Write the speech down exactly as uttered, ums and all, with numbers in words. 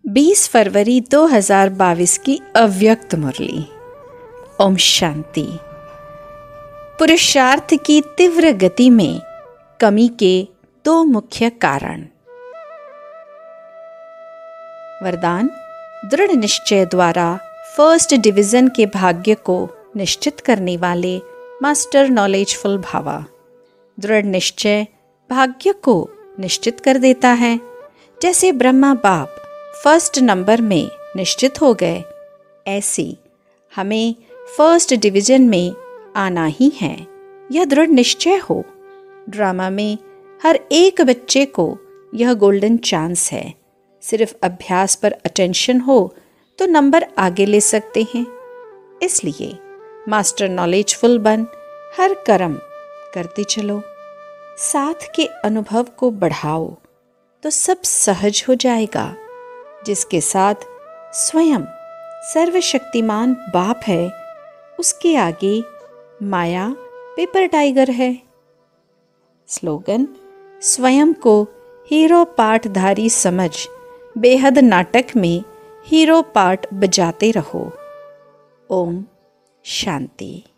बीस फरवरी दो हज़ार बाईस की अव्यक्त मुरली। ओम शांति। पुरुषार्थ की तीव्र गति में कमी के दो मुख्य कारण। वरदान: दृढ़ निश्चय द्वारा फर्स्ट डिवीजन के भाग्य को निश्चित करने वाले मास्टर नॉलेजफुल भावा। दृढ़ निश्चय भाग्य को निश्चित कर देता है। जैसे ब्रह्मा बाप फर्स्ट नंबर में निश्चित हो गए, ऐसे हमें फर्स्ट डिवीजन में आना ही है। यह दृढ़ निश्चय हो। ड्रामा में हर एक बच्चे को यह गोल्डन चांस है। सिर्फ अभ्यास पर अटेंशन हो तो नंबर आगे ले सकते हैं। इसलिए मास्टर नॉलेजफुल बन हर कर्म करते चलो। साथ के अनुभव को बढ़ाओ तो सब सहज हो जाएगा। जिसके साथ स्वयं सर्वशक्तिमान बाप है, उसके आगे माया पेपर टाइगर है। स्लोगन: स्वयं को हीरो पाठधारी समझ बेहद नाटक में हीरो पार्ट बजाते रहो। ओम शांति।